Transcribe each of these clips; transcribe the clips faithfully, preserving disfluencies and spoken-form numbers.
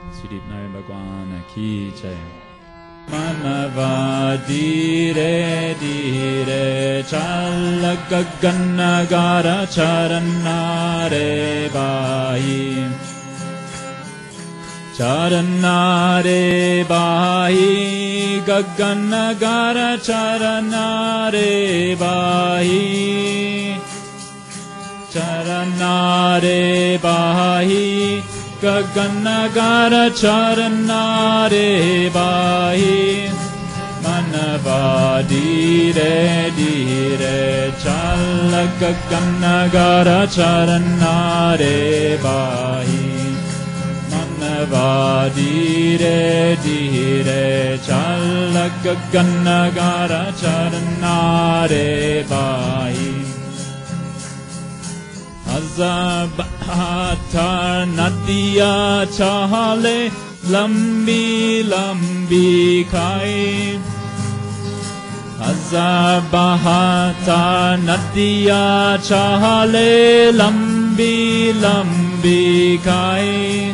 Sudip Narayan Bhagwan ki jai. Manva dhire dhire chala gaganagara charanare bahi. Charanare bahi gaganagara charanare bahi. Charanare bahi gaganagara charanare bahi. Manva dhire dhire chala gaganagara charanare bahi. Manva dhire dhire chala gaganagara charanare bahi. Bahatar nadiya chale lambi lambi khai. Hazar bahatar nadiya chale lambi lambi khai.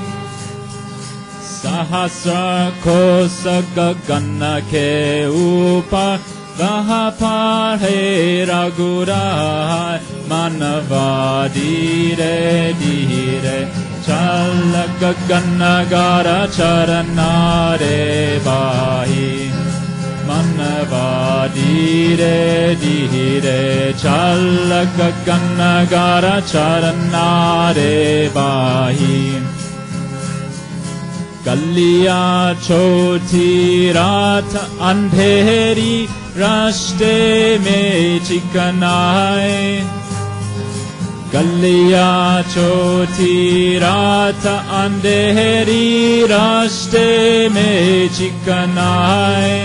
Sahasra kosa gagana ke upar Vaha par hai ragurai. Manva dhire dhire chala gaganagara charanare bahi. Manva dhire dhire chala gaganagara charanare bahi. Galiya choti raat andheri रास्ते में चिकनाए. गलिया छोटी रात अंधेरी रास्ते में चिकनाए.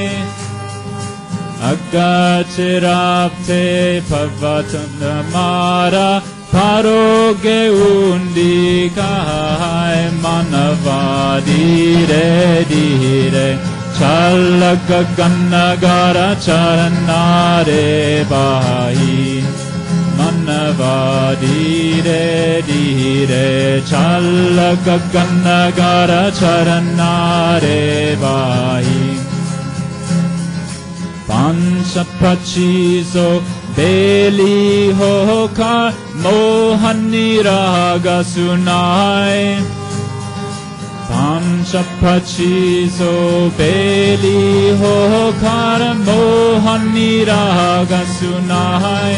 अगच राब्ते पर्वत मारा पारोगे उन्दी कहाए. मनवा धीरे धीरे chala gaganagara charanare bahi. Manva dhire dhire chala gaganagara charanare bahi. Pancha pachiso beli hokar mohani raga sunai. Pancha pachiso beli hokar mohani raga sunai.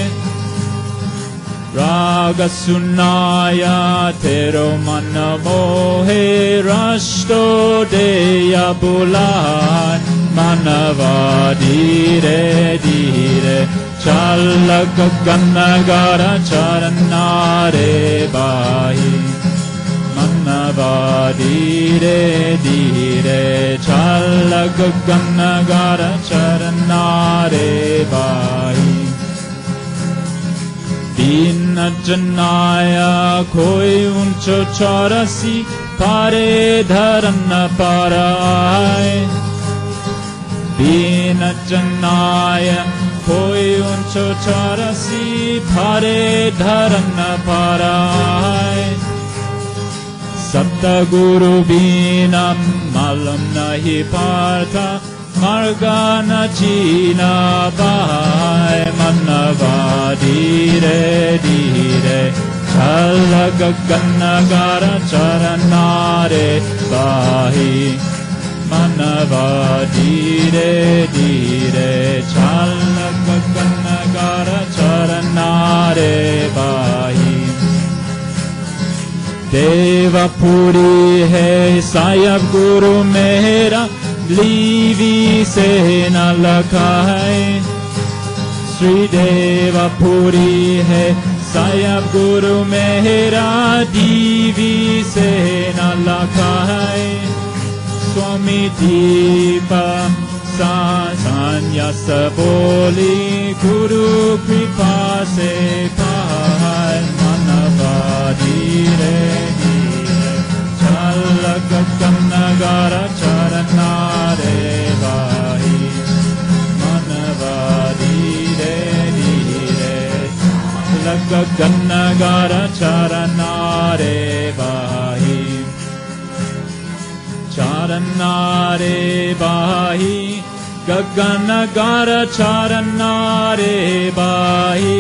Raga sunaya tero mana mohe rashto deya bulai. Manva dhire dhire chala gaganagara charanare bahi. Manva dhire dhire chala gaganagara charanare bahi. Dina janaya koi uncho chaurasi pare dharan parai. Dina janaya koi uncho chaurasi pare dharan parai. Sapta guru bina malam nahi partha marga na china bhai. Manva dhire dhire chala gaganagara charanare bahi. Manva dhire dhire chala gaganagara charanare bahi. Devapuri hai sahib guru mera लीवी से न लखा है. श्री देवपुरी है साहिब गुरु मेरा दीवी से न लखा है. स्वामी दीपा सान्यास बोली गुरु कृपा से पाए. मनवा धीरे धीरे चल गगनगर चरनारे बाही. मनवा धीरे धीरे चल गगनगर चरनारे बाही. charana re bahi gagana gara charana re bahi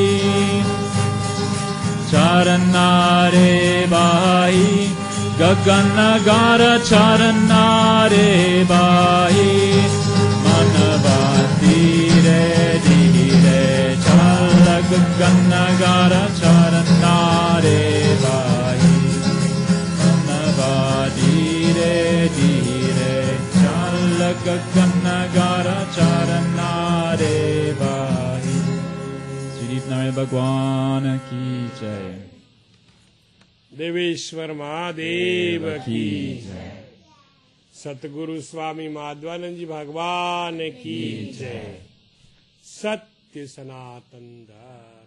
charana re bahi gagana gara charana re bahi manava dhire dhire chala gagana gara charana re bahi manava dhire dhire chala gagana gara charana re bahi Shri Narayana Bhagwan ki jai देवेश्वर महादेव की जय सतगुरु स्वामी माधवानंद जी भगवान की जय सत्य सनातन धर्म